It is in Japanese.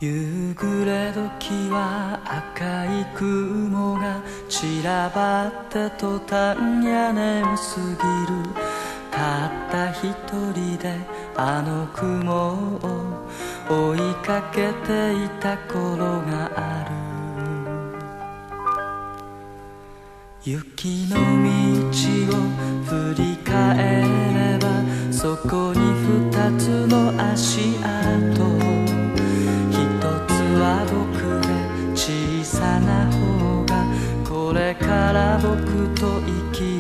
夕暮れ時は赤い雲が散らばって途端屋根を過ぎる。たった一人であの雲を追いかけていた頃がある。雪の道を振り返ればそこに二つの足跡。は僕で小さな方がこれから僕と生き